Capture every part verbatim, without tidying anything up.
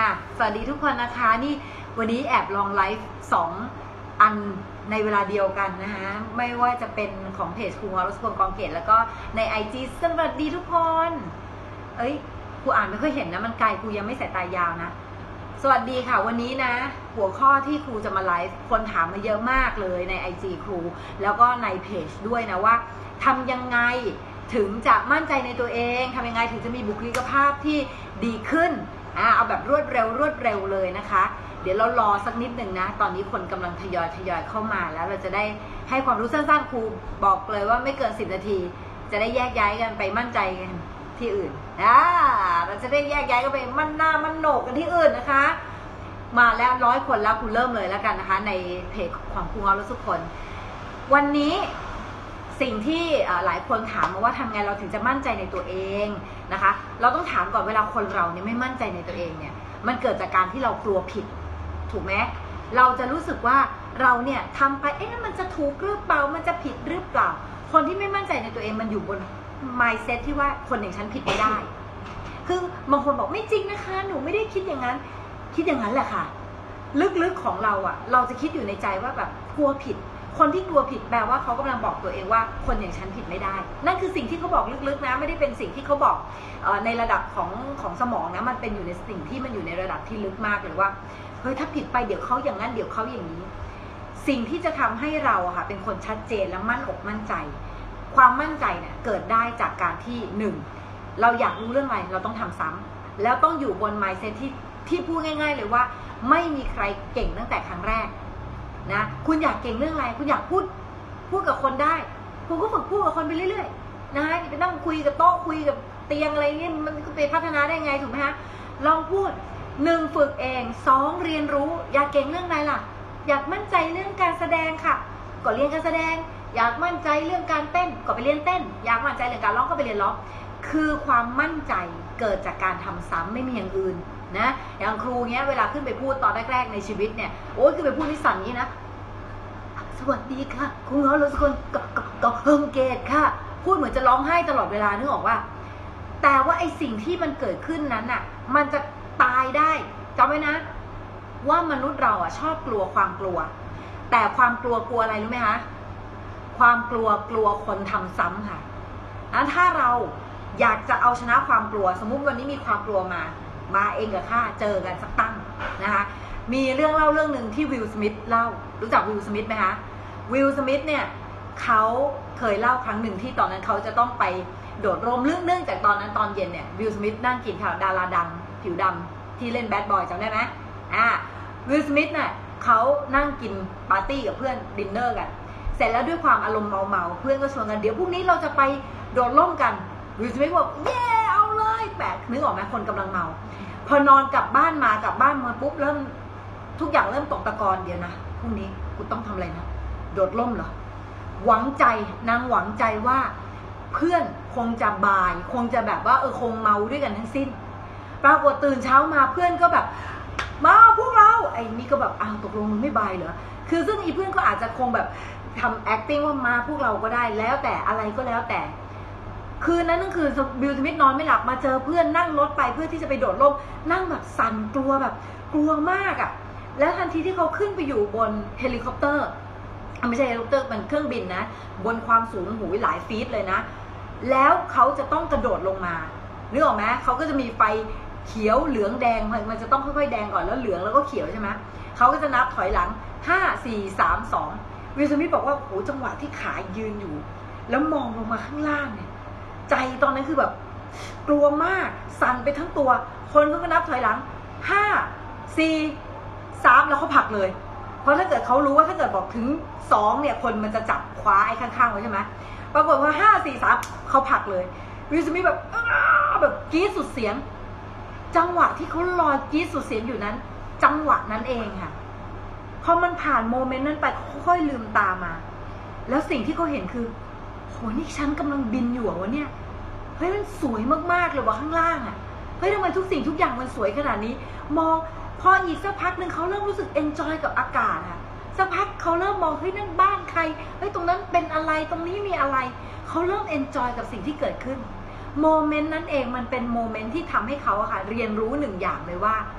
อ่ะสวัสดีทุกคนนะคะนี่วันนี้แอบลองไลฟ์สองอันในเวลาเดียวกันนะคะไม่ว่าจะเป็นของเพจครูงอรสพลกองเกตแล้วก็ใน ไอ จี สวัสดีทุกคนเอ้ยครูอ่านไม่ค่อยเห็นนะมันไกลครูยังไม่สายตายาวนะสวัสดีค่ะวันนี้นะหัวข้อที่ครูจะมาไลฟ์คนถามมาเยอะมากเลยใน ไอ จี ครูแล้วก็ในเพจด้วยนะว่าทำยังไงถึงจะมั่นใจในตัวเองทำยังไงถึงจะมีบุคลิกภาพที่ดีขึ้นอ่าเอาแบบรวดเร็วรวดเร็วเลยนะคะเดี๋ยวเรารอสักนิดหนึ่งนะตอนนี้คนกำลังทยอยทยอยเข้ามาแล้วเราจะได้ให้ความรู้สั้นๆครูบอกเลยว่าไม่เกินสิบนาทีจะได้แยกย้ายกันไปมั่นใจกันที่อื่นอ่าเราจะได้แยกย้ายกันไปมั่นหน้ามั่นโหนกกันที่อื่นนะคะมาแล้วร้อยคนแล้วครูเริ่มเลยแล้วกันนะคะในเพจของครูงอรสุพลวันนี้สิ่งที่หลายคนถามมาว่าทำไงเราถึงจะมั่นใจในตัวเองนะคะเราต้องถามก่อนเวลาคนเราเนี่ยไม่มั่นใจในตัวเองเนี่ยมันเกิดจากการที่เรากลัวผิดถูกไหมเราจะรู้สึกว่าเราเนี่ยทำไปเอ๊ะมันจะถูกหรือเปล่ามันจะผิดหรือเปล่าคนที่ไม่มั่นใจในตัวเองมันอยู่บน mindset ที่ว่าคนอย่างฉันผิดไม่ได้คือบางคนบอกไม่จริงนะคะหนูไม่ได้คิดอย่างนั้นคิดอย่างนั้นแหละค่ะลึกๆของเราอะเราจะคิดอยู่ในใจว่าแบบกลัวผิดคนที่กลัวผิดแปลว่าเขากำลังบอกตัวเองว่าคนอย่างฉันผิดไม่ได้นั่นคือสิ่งที่เขาบอกลึกๆนะไม่ได้เป็นสิ่งที่เขาบอกเอ่อในระดับของของสมองนะมันเป็นอยู่ในสิ่งที่มันอยู่ในระดับที่ลึกมากเลยว่าเฮ้ยถ้าผิดไปเดี๋ยวเขาอย่างนั้นเดี๋ยวเขาอย่างนี้สิ่งที่จะทำให้เราอะค่ะเป็นคนชัดเจนและมั่นอกมั่นใจความมั่นใจเนี่ยเกิดได้จากการที่หนึ่งเราอยากรู้เรื่องอะไรเราต้องทำซ้ำแล้วต้องอยู่บน mindset ที่ที่พูดง่ายๆเลยว่าไม่มีใครเก่งตั้งแต่ครั้งแรกนะคุณอยากเก่งเรื่องอะไรคุณอยากพูดพูดกับคนได้คุณก็ฝึกพูดกับคนไปเรื่อยๆนะไปนั่งคุยกับโต๊ะคุยกับเตียงอะไรเงี้ยมันก็ไปพัฒนาได้ไงถูกไหมฮะลองพูดหนึ่งฝึกเองสองเรียนรู้อยากเก่งเรื่องอะไรล่ะอยากมั่นใจเรื่องการแสดงค่ะก็เรียนการแสดงอยากมั่นใจเรื่องการเต้นก็ไปเรียนเต้นอยากมั่นใจเรื่องการร้องก็ไปเรียนร้องคือความมั่นใจเกิดจากการทำซ้ำไม่มีอย่างอื่นนะอย่างครูเงี้ยเวลาขึ้นไปพูดตอนแรกๆในชีวิตเนี่ยโอ้ยขึ้นไปพูดนิสัยนี้นะสวัสดีค่ะครูงอรสพลก็ก็เฮิงเกตค่ะพูดเหมือนจะร้องไห้ตลอดเวลานึกออกว่าแต่ว่าไอสิ่งที่มันเกิดขึ้นนั้นอ่ะมันจะตายได้จำไว้นะว่ามนุษย์เราอ่ะชอบกลัวความกลัวแต่ความกลัวกลัวอะไรรู้ไหมคะความกลัวกลัวคนทำซ้ำค่ะนั้นถ้าเราอยากจะเอาชนะความกลัวสมมุติวันนี้มีความกลัวมามาเองกับข้าเจอกันสักตั้งนะคะมีเรื่องเล่าเรื่องหนึ่งที่วิลสมิธเล่ารู้จักวิลสมิธไหมคะวิลสมิธเนี่ยเขาเคยเล่าครั้งหนึ่งที่ตอนนั้นเขาจะต้องไปโดดร่มเรื่องเนื่องจากตอนนั้นตอนเย็นเนี่ยวิลสมิธนั่งกินข้าวดาราดังผิวดำที่เล่นแบดบอยจำได้ไหมอ่าวิลสมิธเนี่ยเขานั่งกินปาร์ตี้กับเพื่อนดินเนอร์กันเสร็จแล้วด้วยความอารมณ์เมาๆเพื่อนก็ชวนกันเดี๋ยวพรุ่งนี้เราจะไปโดดร่มกันวิลสมิธบอกเย้เอาเลยแปลกนึกออกไหมคนกำลังเมาพอนอนกลับบ้านมากลับบ้านมาปุ๊บเริ่มทุกอย่างเริ่มตกตะกอนเดี๋ยวนะพรุ่งนี้กูต้องทำอะไรนะโดดร่มเหรอหวังใจนางหวังใจว่าเพื่อนคงจะบายคงจะแบบว่าเออคงเมาด้วยกันทั้งสิ้นปรากฏตื่นเช้ามาเพื่อนก็แบบมาพวกเราไอ้นี่ก็แบบอ้าวตกลงมึงไม่บายเหรอคือซึ่งอีเพื่อนก็อาจจะคงแบบทำ acting ว่ามาพวกเราก็ได้แล้วแต่อะไรก็แล้วแต่คืนนั้นนั่นคือบิลสมิธนอนไม่หลับมาเจอเพื่อนนั่งรถไปเพื่อที่จะไปโดดร่มนั่งแบบสั่นกลัวแบบกลัวมากอ่ะแล้วทันทีที่เขาขึ้นไปอยู่บนเฮลิคอปเตอร์ไม่ใช่เฮลิคอปเตอร์มันเครื่องบินนะบนความสูงหูหลายฟีตเลยนะแล้วเขาจะต้องกระโดดลงมานึกออกไหมเขาก็จะมีไฟเขียวเหลืองแดงมันจะต้องค่อยๆแดงก่อนแล้วเหลืองแล้วก็เขียวใช่ไหมเขาก็จะนับถอยหลังห้าสี่สามสองวิลสมิธบอกว่าโอ้จังหวะที่ขายืนอยู่แล้วมองลงมาข้างล่างเนี่ยใจตอนนั้นคือแบบกลัวมากสั่นไปทั้งตัวคนก็นับถอยหลังห้าสี่สามแล้วเขาผลักเลยเพราะถ้าเกิดเขารู้ว่าถ้าเกิดบอกถึงสองเนี่ยคนมันจะจับคว้าไอ้ข้างๆไว้ใช่ไหมปรากฏว่าห้าสี่สามเขาผลักเลยวิลสมิธแบบแบบกรี๊ดสุดเสียงจังหวะที่เขาลอยกรี๊ดสุดเสียงอยู่นั้นจังหวะนั้นเองค่ะพอมันผ่านโมเมนต์นั้นไปค่อยๆลืมตามาแล้วสิ่งที่เขาเห็นคือโหนี่ฉันกำลังบินอยู่วะเนี่ยเฮ้ยมันสวยมากๆเลยว่ะข้างล่างอ่ะเฮ้ยทำไมทุกสิ่งทุกอย่างมันสวยขนาดนี้มองพออีกสักพักหนึ่งเขาเริ่มรู้สึกเอนจอยกับอากาศอ่ะสักพักเขาเริ่มมองเฮ้ยนั่นบ้านใครเฮ้ยตรงนั้นเป็นอะไรตรงนี้มีอะไรเขาเริ่มเอนจอยกับสิ่งที่เกิดขึ้นโมเมนต์นั้นเองมันเป็นโมเมนต์ที่ทำให้เขาอะค่ะเรียนรู้หนึ่งอย่างเลยว่า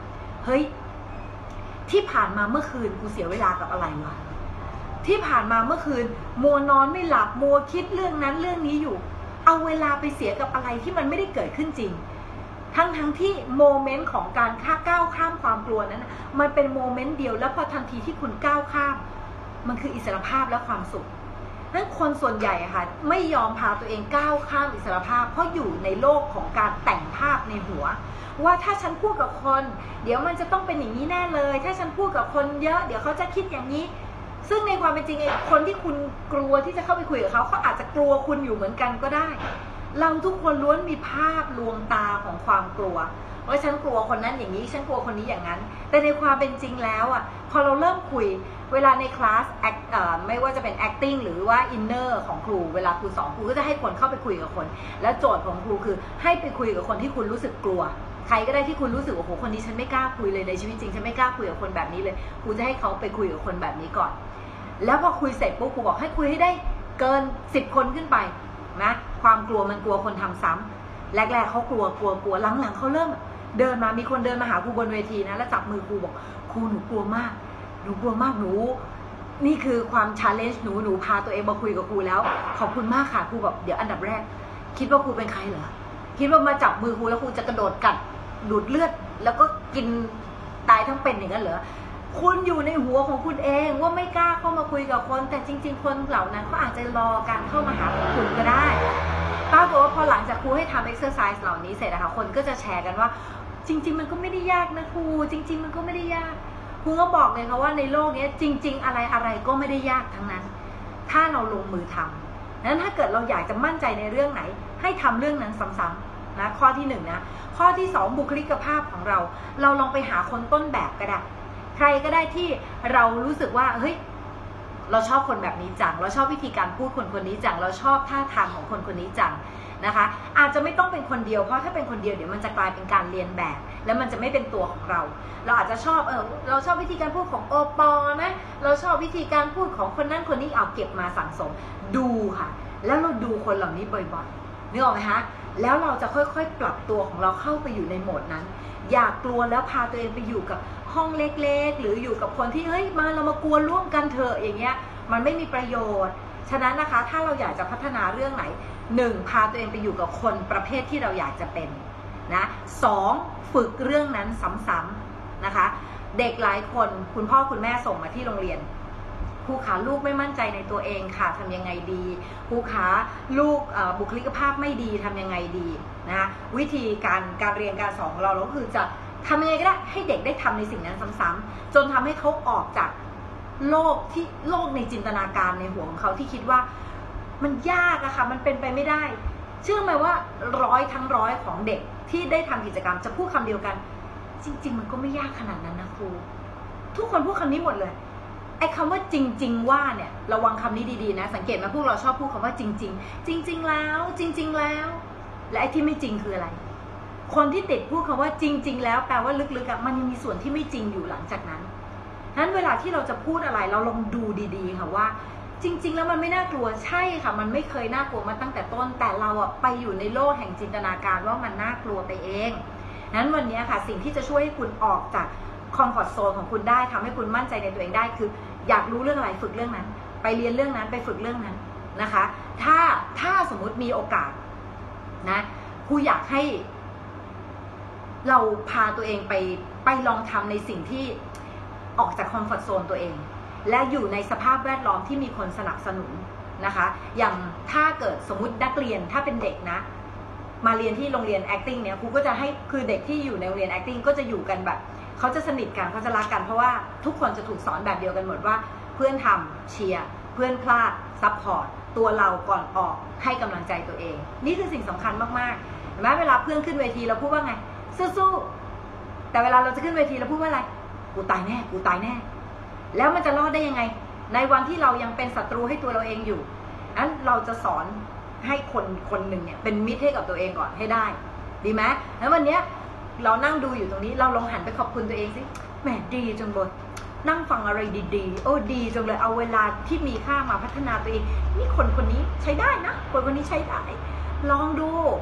เฮ้ยที่ผ่านมาเมื่อคืนกูเสียเวลากับอะไรวะที่ผ่านมาเมื่อคืนมัวนอนไม่หลับมัวคิดเรื่องนั้นเรื่องนี้อยู่เอาเวลาไปเสียกับอะไรที่มันไม่ได้เกิดขึ้นจริงทั้งทั้งที่โมเมนต์ของการข้าก้าวข้ามความกลัวนั้นมันเป็นโมเมนต์เดียวแล้วพอทันทีที่คุณก้าวข้ามมันคืออิสรภาพและความสุขนั้นคนส่วนใหญ่ค่ะไม่ยอมพาตัวเองก้าวข้ามอิสรภาพเพราะอยู่ในโลกของการแต่งภาพในหัวว่าถ้าฉันพูดกับคนเดี๋ยวมันจะต้องเป็นอย่างนี้แน่เลยถ้าฉันพูดกับคนเยอะเดี๋ยวเขาจะคิดอย่างนี้ซึ่งในความเป็นจริงไอ้คนที่คุณกลัวที่จะเข้าไปคุยกับเขาเขาอาจจะกลัวคุณอยู่เหมือนกันก็ได้เราทุกคนล้วนมีภาพลวงตาของความกลัวว่าฉันกลัวคนนั้นอย่างนี้ฉันกลัวคนนี้อย่างนั้นแต่ในความเป็นจริงแล้วอ่ะพอเราเริ่มคุยเวลาในคลาส act เอ่อไม่ว่าจะเป็น acting หรือว่า inner ของครูเวลาครูสอนครูก็จะให้คนเข้าไปคุยกับคนและโจทย์ของครูคือให้ไปคุยกับคนที่คุณรู้สึกกลัวใครก็ได้ที่คุณรู้สึกโอ้โหคนนี้ฉันไม่กล้าคุยเลยในชีวิตจริงฉันไม่กล้าคุยกับคนแบบนี้เลยครูจะให้เขาไปคุยกับคนแบบนี้ก่อนแล้วพอคุยเสร็จปุ๊บครูบอกให้คุยให้ได้เกินสิบคนขึ้นไปนะความกลัวมันกลัวคนทำซ้ำแรกๆเขากลัวกลัวกลัวหลังๆเขาเริ่มเดินมามีคนเดินมาหาครูบนเวทีนะแล้วจับมือครูบอกครูหนูกลัวมากหนูกลัวมากหนูนี่คือความชาเลนจ์หนูหนูพาตัวเองมาคุยกับครูแล้วขอบคุณมากค่ะครูแบบเดี๋ยวอันดับแรกคิดว่าครูเป็นใครเหรอคิดว่ามาจับมือครูแล้วครูจะกระโดดกัดดูดเลือดแล้วก็กินตายทั้งเป็นอย่างนั้นเหรอคุณอยู่ในหัวของคุณเองว่าไม่กล้าเข้ามาคุยกับคนแต่จริงๆคนเหล่านั้นเขาอาจจะรอการเข้ามาหาคุณก็ได้ป้าบอกว่าพอหลังจากครูให้ทำ exercise เหล่านี้เสร็จนะคะคนก็จะแชร์กันว่าจริงๆมันก็ไม่ได้ยากนะครูจริงๆมันก็ไม่ได้ยากครูก็บอกเลยค่ะว่าในโลกนี้จริงๆอะไรอะไรก็ไม่ได้ยากทั้งนั้นถ้าเราลงมือทำนั้นถ้าเกิดเราอยากจะมั่นใจในเรื่องไหนให้ทำเรื่องนั้นซ้ำๆนะข้อที่หนึ่งนะข้อที่สองบุคลิกภาพของเราเราลองไปหาคนต้นแบบก็ได้ใครก็ได้ที่เรารู้สึกว่าเฮ้ยเราชอบคนแบบนี้จังเราชอบวิธีการพูดคนคนนี้จังเราชอบท่าทางของคนคนนี้จังนะคะอาจจะไม่ต้องเป็นคนเดียวเพราะถ้าเป็นคนเดียวเดี๋ยวมันจะกลายเป็นการเรียนแบบแล้วมันจะไม่เป็นตัวของเราเราอาจจะชอบเออเราชอบวิธีการพูดของโอปอนะเราชอบวิธีการพูดของคนนั้นคนนี้เอาเก็บมาสั่งสมดูค่ะแล้วเราดูคนเหล่านี้บ่อยๆนึกออกไหมคะแล้วเราจะค่อยๆปรับตัวของเราเข้าไปอยู่ในโหมดนั้นอย่ากกลัวแล้วพาตัวเองไปอยู่กับห้องเล็กๆหรืออยู่กับคนที่เฮ้ยมาเรามากลัวร่วมกันเถอะอย่างเงี้ยมันไม่มีประโยชน์ฉะนั้นนะคะถ้าเราอยากจะพัฒนาเรื่องไหนหนึ่งพาตัวเองไปอยู่กับคนประเภทที่เราอยากจะเป็นนะสองฝึกเรื่องนั้นซ้ำๆนะคะเด็กหลายคนคุณพ่อคุณแม่ส่งมาที่โรงเรียนครูขาลูกไม่มั่นใจในตัวเองค่ะทำยังไงดีครูขาลูกบุคลิกภาพไม่ดีทำยังไงดีนะวิธีการการเรียนการสอนของเราเราก็คือจะทำยังไงก็ได้ให้เด็กได้ทำในสิ่งนั้นซ้ำๆจนทำให้เขาออกจากโลกที่โลกในจินตนาการในหัวของเขาที่คิดว่ามันยากอะค่ะมันเป็นไปไม่ได้เชื่อไหมว่าร้อยทั้งร้อยของเด็กที่ได้ทำกิจกรรมจะพูดคำเดียวกันจริงๆมันก็ไม่ยากขนาดนั้นนะครูทุกคนพูดคำนี้หมดเลยไอ้คำว่าจริงๆว่าเนี่ยระวังคำนี้ดีๆนะสังเกตไหมพวกเราชอบพูดคำว่าจริงๆจริงๆแล้วจริงๆแล้วและไอ้ที่ไม่จริงคืออะไรคนที่ติดพูดคำว่าจริงๆแล้วแปลว่าลึกๆมันยังมีส่วนที่ไม่จริงอยู่หลังจากนั้นนั้นเวลาที่เราจะพูดอะไรเราลองดูดีๆค่ะว่าจริงๆแล้วมันไม่น่ากลัวใช่ค่ะมันไม่เคยน่ากลัวมาตั้งแต่ต้นแต่เราอะไปอยู่ในโลกแห่งจินตนาการว่ามันน่ากลัวไปเองนั้นวันนี้ค่ะสิ่งที่จะช่วยให้คุณออกจากคอมฟอร์ตโซนของคุณได้ทำให้คุณมั่นใจในตัวเองได้คืออยากรู้เรื่องอะไรฝึกเรื่องนั้นไปเรียนเรื่องนั้นไปฝึกเรื่องนั้นนะคะถ้าถ้าสมมุติมีโอกาสนะครูอยากให้เราพาตัวเองไปไปลองทำในสิ่งที่ออกจากคอมฟอร์ตโซนตัวเองและอยู่ในสภาพแวดล้อมที่มีคนสนับสนุนนะคะอย่างถ้าเกิดสมมุตินักเรียนถ้าเป็นเด็กนะมาเรียนที่โรงเรียน acting เนี่ยครูก็จะให้คือเด็กที่อยู่ในโรงเรียน acting ก็จะอยู่กันแบบเขาจะสนิทกันเขาจะรักกันเพราะว่าทุกคนจะถูกสอนแบบเดียวกันหมดว่าเพื่อนทำเชียร์เพื่อนพลาดซัพพอร์ตตัวเราก่อนออกให้กำลังใจตัวเองนี่คือสิ่งสำคัญมากๆเห็นไหมเวลาเพื่อนขึ้นเวทีเราพูดว่าไงสู้ๆแต่เวลาเราจะขึ้นเวทีเราพูดว่าอะไรกูตายแน่กูตายแน่แล้วมันจะรอดได้ยังไงในวันที่เรายังเป็นศัตรูให้ตัวเราเองอยู่นั้นเราจะสอนให้คนคนหนึ่งเนี่ยเป็นมิตรให้กับตัวเองก่อนให้ได้ดีไหมแล้ววันนี้เรานั่งดูอยู่ตรงนี้เราลองหันไปขอบคุณตัวเองสิแหมดีจังเลยนั่งฟังอะไรดีๆโอ้ดีจังเลยเอาเวลาที่มีค่ามาพัฒนาตัวเองนี่คนคนนี้ใช้ได้นะคนคนนี้ใช้ได้ลองดู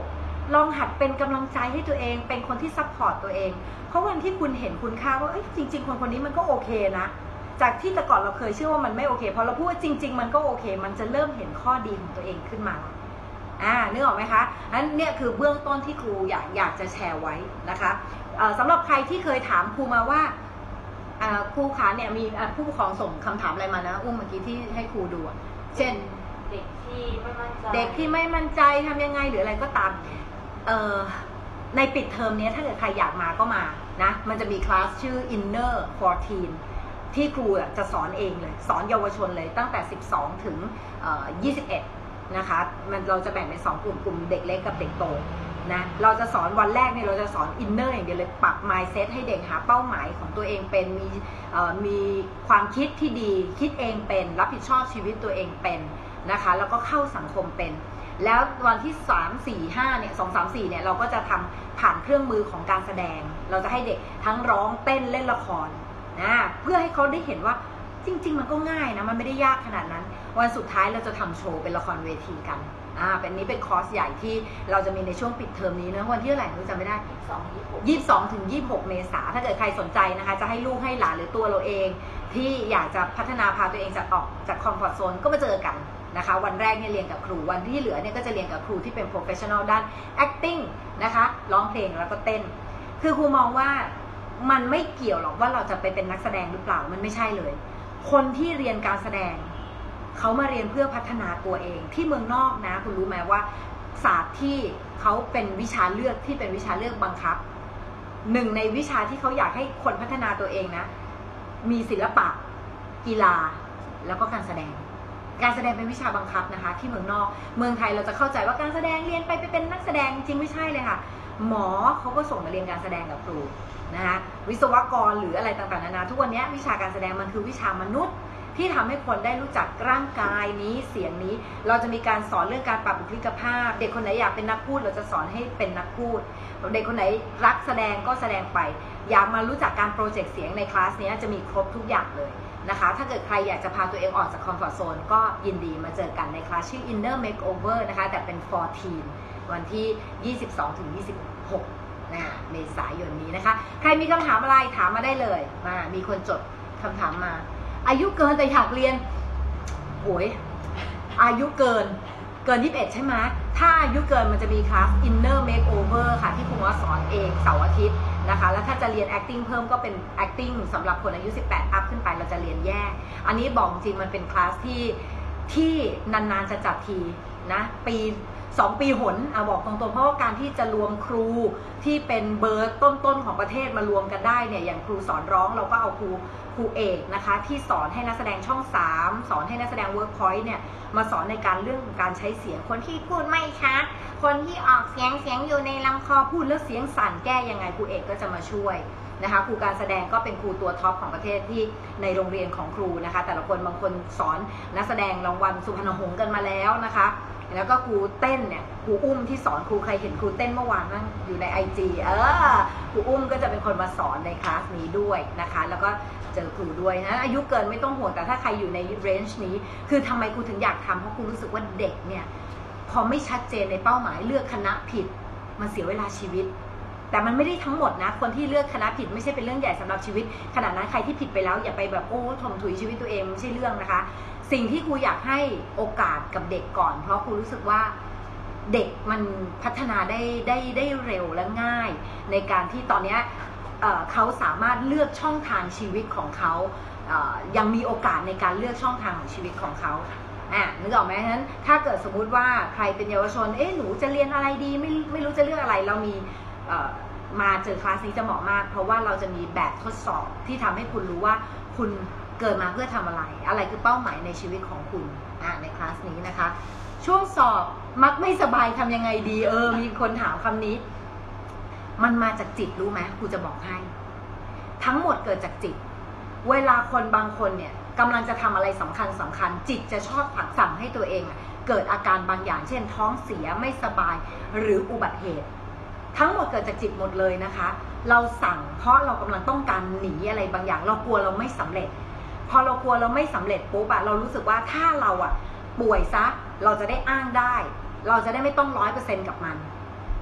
ลองหัดเป็นกำลังใจให้ตัวเองเป็นคนที่ซัพพอร์ตตัวเองเพราะวันที่คุณเห็นคุณค่าว่าเอ้ยจริงๆคนคนนี้มันก็โอเคนะจากที่แต่ก่อนเราเคยเชื่อว่ามันไม่โอเคพอเราพูดว่าจริงๆมันก็โอเคมันจะเริ่มเห็นข้อดีของตัวเองขึ้นมาอ่านึกออกไหมคะอันเนี่ยคือเบื้องต้นที่ครูอยากอยากจะแชร์ไว้นะคะสำหรับใครที่เคยถามครูมาว่าครูขาเนี่ยมีผู้ปกครองส่งคำถามอะไรมานะอุ้มเมื่อกี้ที่ให้ครูดูเช่นเด็กที่ไม่มั่นใจเด็กที่ไม่มั่นใจทำยังไงหรืออะไรก็ตามเอ่อในปิดเทอมนี้ถ้าเกิดใครอยากมาก็มานะมันจะมีคลาสชื่อ Inner สิบสี่ ที่ครูจะสอนเองเลยสอนเยาวชนเลยตั้งแต่สิบสองถึงยี่สิบเอ็ดนะคะมันเราจะแบ่งเป็นสองกลุ่มกลุ่มเด็กเล็กกับเด็กโตนะเราจะสอนวันแรกเนี่ยเราจะสอน Inner อย่างเดียวเลยปรับ mindset ให้เด็กหาเป้าหมายของตัวเองเป็นมีมีความคิดที่ดีคิดเองเป็นรับผิดชอบชีวิตตัวเองเป็นนะคะแล้วก็เข้าสังคมเป็นแล้ววันที่สาม สี่ ห้าเนี่ยสอง สาม สี่เนี่ยเราก็จะทำผ่านเครื่องมือของการแสดงเราจะให้เด็กทั้งร้องเต้นเล่นละครนะเพื่อให้เขาได้เห็นว่าจริงๆมันก็ง่ายนะมันไม่ได้ยากขนาดนั้นวันสุดท้ายเราจะทำโชว์เป็นละครเวทีกันอ่าเป็นนี้เป็นคอร์สใหญ่ที่เราจะมีในช่วงปิดเทอมนี้นะวันที่เท่าไหร่รู้จำไม่ได้ยี่สิบสอง ยี่สิบสองถึงยี่สิบหกเมษาถ้าเกิดใครสนใจนะคะจะให้ลูกให้หลานหรือตัวเราเองที่อยากจะพัฒนาพาตัวเองจากออกจากคอมฟอร์ทโซนก็มาเจอกันนะคะวันแรกเนี่ยเรียนกับครูวันที่เหลือเนี่ยก็จะเรียนกับครูที่เป็น professional ด้าน acting นะคะร้องเพลงแล้วก็เต้นคือครูมองว่ามันไม่เกี่ยวหรอกว่าเราจะไปเป็นนักแสดงหรือเปล่ามันไม่ใช่เลยคนที่เรียนการแสดงเขามาเรียนเพื่อพัฒนาตัวเองที่เมืองนอกนะคุณรู้ไหมว่าศาสตร์ที่เขาเป็นวิชาเลือกที่เป็นวิชาเลือกบังคับหนึ่งในวิชาที่เขาอยากให้คนพัฒนาตัวเองนะมีศิลปะกีฬาแล้วก็การแสดงการแสดงเป็นวิชาบังคับนะคะที่เมืองนอกเมืองไทยเราจะเข้าใจว่าการแสดงเรียนไปไปเป็นนักแสดงจริงไม่ใช่เลยค่ะหมอเขาก็ส่งมาเรียนการแสดงกับครูนะคะวิศวกรหรืออะไรต่างๆนานาทุกวันนี้วิชาการแสดงมันคือวิชามนุษย์ที่ทำให้คนได้รู้จักร่างกายนี้เสียงนี้เราจะมีการสอนเรื่องการปรับบุคลิกภาพเด็กคนไหนอยากเป็นนักพูดเราจะสอนให้เป็นนักพูดเด็กคนไหนรักแสดงก็แสดงไปอยากมารู้จักการโปรเจกต์เสียงในคลาสนี้จะมีครบทุกอย่างเลยนะคะถ้าเกิดใครอยากจะพาตัวเองออกจากคอมฟอร์ทโซนก็ยินดีมาเจอกันในคลาสชื่อ Inner Makeover นะคะแต่เป็น for teen วันที่ยี่สิบสองถึงยี่สิบหกนะเมษายนนี้นะคะใครมีคำถามอะไรถามมาได้เลยมามีคนจดคำถามมาอายุเกินแต่อยากเรียนโหยอายุเกินเกินยี่สิบเอ็ดใช่ไหมถ้าอายุเกินมันจะมีคลาส Inner Makeover ค่ะที่ครูว่าสอนเองเสาร์อาทิตย์นะคะแล้วถ้าจะเรียน acting เพิ่มก็เป็น acting สำหรับคนอายุสิบแปดอัพขึ้นไปเราจะเรียนแยกอันนี้บอกจริงมันเป็นคลาสที่ที่นานๆจะจัดทีนะปีสองปีหนเอาบอกตรงๆเพราะว่าการที่จะรวมครูที่เป็นเบอร์ต้นๆของประเทศมารวมกันได้เนี่ยอย่างครูสอนร้องเราก็เอาครูครูเอกนะคะที่สอนให้นักแสดงช่องสามสอนให้นักแสดง Workpoint เนี่ยมาสอนในการเรื่องการใช้เสียงคนที่พูดไม่ชัดคนที่ออกเสียงเสียงอยู่ในลำคอพูดแล้วเสียงสั่นแก้ยังไงครูเอกก็จะมาช่วยนะคะครูการแสดงก็เป็นครูตัวท็อปของประเทศที่ในโรงเรียนของครูนะคะแต่ละคนบางคนสอนนักแสดงรางวัลสุพรรณหงส์กันมาแล้วนะคะแล้วก็ครูเต้นเนี่ยครูอุ้มที่สอนครูใครเห็นครูเต้นเมื่อวานนั่งอยู่ใน ไอ จี เออครูอุ้มก็จะเป็นคนมาสอนในคลาสนี้ด้วยนะคะแล้วก็เจอครูด้วยนะอายุเกินไม่ต้องห่วงแต่ถ้าใครอยู่ในเรนจ์นี้คือทำไมครูถึงอยากทำเพราะครูรู้สึกว่าเด็กเนี่ยพอไม่ชัดเจนในเป้าหมายเลือกคณะผิดมันเสียเวลาชีวิตแต่มันไม่ได้ทั้งหมดนะคนที่เลือกคณะผิดไม่ใช่เป็นเรื่องใหญ่สำหรับชีวิตขนาดนั้นใครที่ผิดไปแล้วอย่าไปแบบโอ้ถมถุยชีวิตตัวเองไม่ใช่เรื่องนะคะสิ่งที่ครูอยากให้โอกาสกับเด็กก่อนเพราะครูรู้สึกว่าเด็กมันพัฒนาได้ได้ได้เร็วและง่ายในการที่ตอนนี้เอ่อเขาสามารถเลือกช่องทางชีวิตของเขาเอ่อยังมีโอกาสในการเลือกช่องทางของชีวิตของเขาอ่ะนึกออกไหมฉะนั้นถ้าเกิดสมมุติว่าใครเป็นเยาวชนเอ๊ะหนูจะเรียนอะไรดีไม่ไม่รู้จะเลือกอะไรเรามีมาเจอคลาสนี้จะเหมาะมากเพราะว่าเราจะมีแบบทดสอบที่ทำให้คุณรู้ว่าคุณเกิดมาเพื่อทำอะไรอะไรคือเป้าหมายในชีวิตของคุณอ่ะในคลาสนี้นะคะช่วงสอบมักไม่สบายทำยังไงดีเออมีคนถามคำนี้มันมาจากจิตรู้ไหมครูจะบอกให้ทั้งหมดเกิดจากจิตเวลาคนบางคนเนี่ยกำลังจะทำอะไรสำคัญสำคัญจิตจะชอบผลักสั่งให้ตัวเองเกิดอาการบางอย่างเช่นท้องเสียไม่สบายหรืออุบัติเหตุทั้งหมดเกิดจากจิตหมดเลยนะคะเราสั่งเพราะเรากำลังต้องการหนีอะไรบางอย่างเรากลัวเราไม่สำเร็จพอเรากลัวเราไม่สำเร็จปุ๊บอะเรารู้สึกว่าถ้าเราอะป่วยซะเราจะได้อ้างได้เราจะได้ไม่ต้องร้อยเปอร์เซ็นต์กับมัน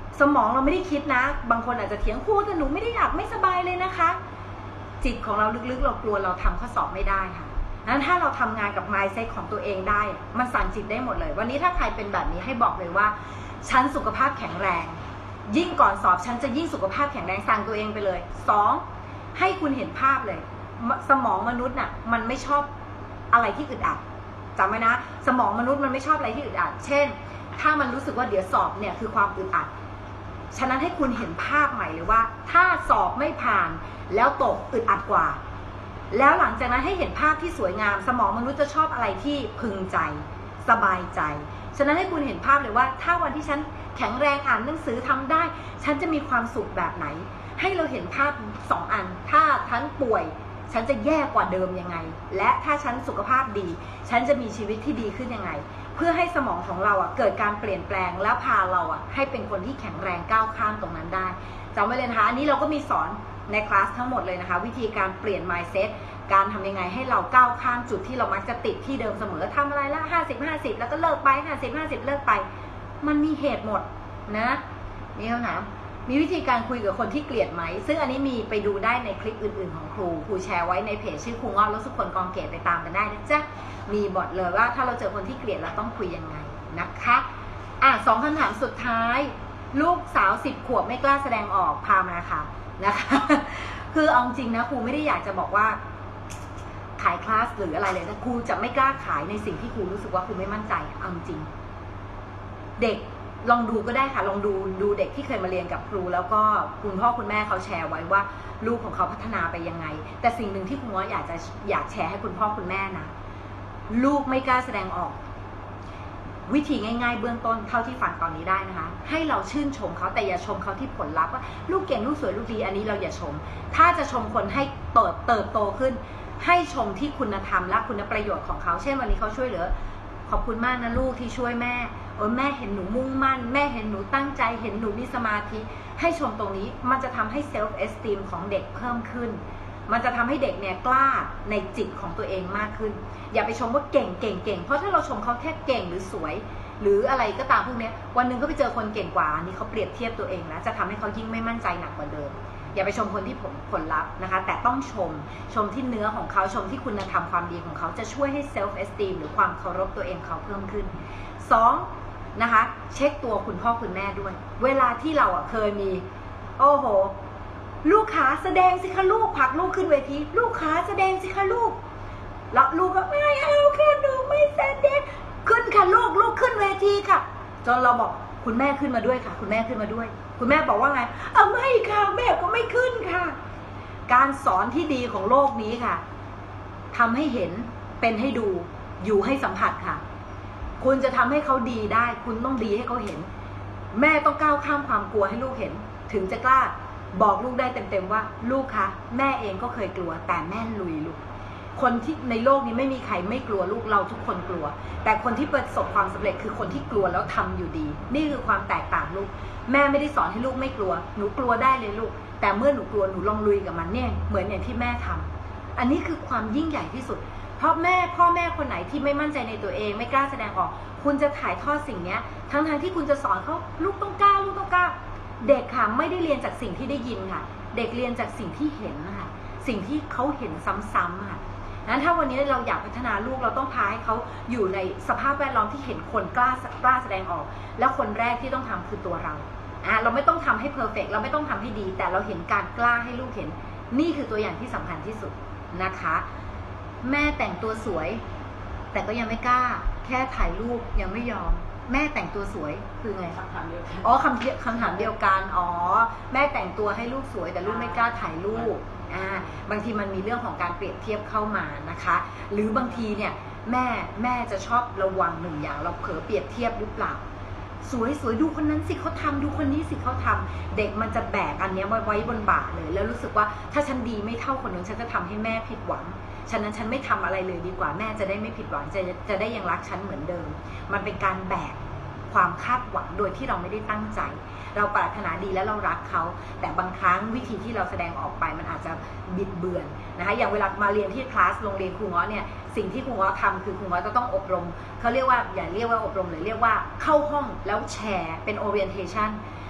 สมองเราไม่ได้คิดนะบางคนอาจจะเถียงครูแต่หนูไม่ได้อยากไม่สบายเลยนะคะจิตของเราลึกๆเรากลัวเราทำข้อสอบไม่ได้ค่ะนั้นถ้าเราทำงานกับ mindset ของตัวเองได้มันสั่งจิตได้หมดเลยวันนี้ถ้าใครเป็นแบบนี้ให้บอกเลยว่าฉันสุขภาพแข็งแรงยิ่งก่อนสอบฉันจะยิ่งสุขภาพแข็งแรงสั่งตัวเองไปเลยสองให้คุณเห็นภาพเลยสมองมนุษย์น่ะมันไม่ชอบอะไรที่อึดอัดจำไว้นะสมองมนุษย์มันไม่ชอบอะไรที่อึดอัดเช่นถ้ามันรู้สึกว่าเดี๋ยวสอบเนี่ยคือความอึดอัดฉะนั้นให้คุณเห็นภาพใหม่เลยว่าถ้าสอบไม่ผ่านแล้วตกอึดอัดกว่าแล้วหลังจากนั้นให้เห็นภาพที่สวยงามสมองมนุษย์จะชอบอะไรที่พึงใจสบายใจฉะนั้นให้คุณเห็นภาพเลยว่าถ้าวันที่ฉันแข็งแรงอ่านหนังสือทำได้ฉันจะมีความสุขแบบไหนให้เราเห็นภาพสองอันถ้าฉันป่วยฉันจะแย่กว่าเดิมยังไงและถ้าฉันสุขภาพดีฉันจะมีชีวิตที่ดีขึ้นยังไงเพื่อให้สมองของเราอ่ะเกิดการเปลี่ยนแปลงแล้วพาเราอ่ะให้เป็นคนที่แข็งแรงก้าวข้ามตรงนั้นได้จำไว้เลยนะคะอันนี้เราก็มีสอนในคลาสทั้งหมดเลยนะคะวิธีการเปลี่ยน mindset การทำยังไงให้เราก้าวข้ามจุดที่เรามักจะติดที่เดิมเสมอทำอะไรละห้าสิบห้าสิบแล้วก็เลิกไปห้าสิบห้าสิบเลิกไปมันมีเหตุหมดนะมีคำถามมีวิธีการคุยกับคนที่เกลียดไหมซึ่งอันนี้มีไปดูได้ในคลิปอื่นๆของครูครูแชร์ไว้ในเพจชื่อครูง้อรสุคนกองเกตไปตามกันได้นะจ๊ะมีบทเลยว่าถ้าเราเจอคนที่เกลียดเราต้องคุยยังไงนะคะอ่ะสองคำถามสุดท้ายลูกสาวสิบขวบไม่กล้าแสดงออกพามาค่ะนะคะคือเอาจริงนะครูไม่ได้อยากจะบอกว่าขายคลาสหรืออะไรเลยนะครูจะไม่กล้าขายในสิ่งที่ครูรู้สึกว่าครูไม่มั่นใจเอาจริงเด็กลองดูก็ได้ค่ะลองดูดูเด็กที่เคยมาเรียนกับครูแล้วก็คุณพ่อคุณแม่เขาแชร์ไว้ว่าลูกของเขาพัฒนาไปยังไงแต่สิ่งหนึ่งที่ครูง้ออยากจะอยากแชร์ให้คุณพ่อคุณแม่นะลูกไม่กล้าแสดงออกวิธีง่ายๆเบื้องต้นเท่าที่ฟังตอนนี้ได้นะคะให้เราชื่นชมเขาแต่อย่าชมเขาที่ผลลัพธ์ว่าลูกเก่งลูกสวยลูกดีอันนี้เราอย่าชมถ้าจะชมคนให้เติบเติบโตขึ้นให้ชมที่คุณธรรมและคุณประโยชน์ของเขาเช่นวันนี้เขาช่วยเหลือขอบคุณมากนะลูกที่ช่วยแม่เออแม่เห็นหนูมุ่งมั่นแม่เห็นหนูตั้งใจเห็นหนูมีสมาธิให้ชมตรงนี้มันจะทำให้เซลฟ์เอสติมของเด็กเพิ่มขึ้นมันจะทำให้เด็กเนี่ยกล้าในจิตของตัวเองมากขึ้นอย่าไปชมว่าเก่งเก่งเก่งเพราะถ้าเราชมเขาแค่เก่งหรือสวยหรืออะไรก็ตามพวกนี้วันหนึ่งเขาไปเจอคนเก่งกว่านี่เขาเปรียบเทียบตัวเองแล้วจะทำให้เขายิ่งไม่มั่นใจหนักกว่าเดิมอย่าไปชมคนที่ผลผลลัพธ์นะคะแต่ต้องชมชมที่เนื้อของเขาชมที่คุณธรรมความดีของเขาจะช่วยให้เซลฟ์เอสติมหรือความเคารพตัวเองเขาเพิ่มขึ้นสองนะคะเช็คตัวคุณพ่อคุณแม่ด้วยเวลาที่เราอ่ะเคยมีโอ้โหลูกขาแสดงสิคะลูกผลักลูกขึ้นเวทีลูกขาแสดงสิคะลูกแล้วลูกก็ไม่เอาค่ะหนูไม่แสดงขึ้นค่ะลูกลูกขึ้นเวทีค่ะจนเราบอกคุณแม่ขึ้นมาด้วยค่ะคุณแม่ขึ้นมาด้วยคุณแม่บอกว่าไงเอาไม่ค่ะแม่ก็ไม่ขึ้นค่ะการสอนที่ดีของโลกนี้ค่ะทำให้เห็นเป็นให้ดูอยู่ให้สัมผัสค่ะคุณจะทำให้เขาดีได้คุณต้องดีให้เขาเห็นแม่ต้องก้าวข้ามความกลัวให้ลูกเห็นถึงจะกล้าบอกลูกได้เต็มๆว่าลูกคะแม่เองก็เคยกลัวแต่แม่ลุยลูกคนที่ในโลกนี้ไม่มีใครไม่กลัวลูกเราทุกคนกลัวแต่คนที่ประสบความสำเร็จคือคนที่กลัวแล้วทำอยู่ดีนี่คือความแตกต่างลูกแม่ไม่ได้สอนให้ลูกไม่กลัวหนูกลัวได้เลยลูกแต่เมื่อหนูกลัวหนูลองลุยกับมันเนี่ยเหมือนอย่างที่แม่ทำอันนี้คือความยิ่งใหญ่ที่สุดเพราะแม่พ่อแม่คนไหนที่ไม่มั่นใจในตัวเองไม่กล้าแสดงออกคุณจะถ่ายทอดสิ่งนี้ทั้งทางที่คุณจะสอนเขาลูกต้องกล้าลูกต้องกล้าเด็กค่ะไม่ได้เรียนจากสิ่งที่ได้ยินค่ะเด็กเรียนจากสิ่งที่เห็นนะคะสิ่งที่เขาเห็นซ้ำๆค่ะนั้นถ้าวันนี้เราอยากพัฒนาลูกเราต้องพาให้เขาอยู่ในสภาพแวดล้อมที่เห็นคนกล้ากล้าแสดงออกแล้วคนแรกที่ต้องทำคือตัวเราอ่ะเราไม่ต้องทำให้เพอร์เฟกต์เราไม่ต้องทำให้ดีแต่เราเห็นการกล้าให้ลูกเห็นนี่คือตัวอย่างที่สำคัญที่สุดนะคะแม่แต่งตัวสวยแต่ก็ยังไม่กล้าแค่ถ่ายรูปยังไม่ยอมแม่แต่งตัวสวยคือไงคำถามเดียวกันอ๋อคำคำถามเดียวกันอ๋อแม่แต่งตัวให้ลูกสวยแต่ลูกไม่กล้าถ่ายรูปอ่าบางทีมันมีเรื่องของการเปรียบเทียบเข้ามานะคะหรือบางทีเนี่ยแม่แม่จะชอบระวังหนึ่งอย่างเราเผลอเปรียบเทียบหรือเปล่าสวยสวยดูคนนั้นสิเขาทำดูคนนี้สิเขาทำเด็กมันจะแบกอันนี้ไว้ไว้บนบ่าเลยแล้วรู้สึกว่าถ้าฉันดีไม่เท่าคนนึงฉันจะทำให้แม่ผิดหวังฉะนั้นฉันไม่ทำอะไรเลยดีกว่าแม่จะได้ไม่ผิดหวังจะจะได้ยังรักฉันเหมือนเดิมมันเป็นการแบกความคาดหวังโดยที่เราไม่ได้ตั้งใจเราปรารถนาดีและเรารักเขาแต่บางครั้งวิธีที่เราแสดงออกไปมันอาจจะบิดเบือนนะคะอย่างเวลามาเรียนที่คลาสโรงเรียนครูง้อเนี่ยสิ่งที่ครูง้อทำคือครูง้อจะต้องอบรมเขาเรียกว่าอย่าเรียกว่าอบรมเลยเรียกว่าเข้าห้องแล้วแชร์เป็น orientation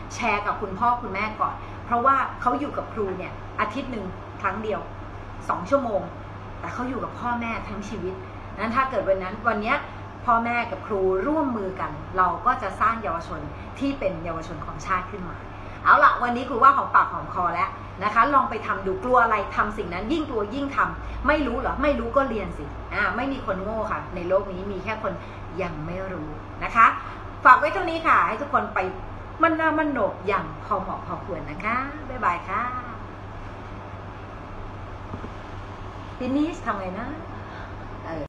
แชร์กับคุณพ่อคุณแม่ก่อนเพราะว่าเขาอยู่กับครูเนี่ยอาทิตย์หนึ่งครั้งเดียวสองชั่วโมงแต่เขาอยู่กับพ่อแม่ทั้งชีวิตนั้นถ้าเกิดวันนั้นวันนี้พ่อแม่กับครูร่วมมือกันเราก็จะสร้างเยาวชนที่เป็นเยาวชนของชาติขึ้นมาเอาล่ะวันนี้ครูว่าหอมปากหอมคอแล้วนะคะลองไปทำดูกลัวอะไรทำสิ่งนั้นยิ่งกลัวยิ่งทำไม่รู้เหรอไม่รู้ก็เรียนสิอ่าไม่มีคนโง่ค่ะในโลกนี้มีแค่คนยังไม่รู้นะคะฝากไว้เท่านี้ค่ะให้ทุกคนไปมันนามันโหนกอย่างพอเหมาะพอควรนะคะบ๊ายบายค่ะทีนี้ทำไงนะ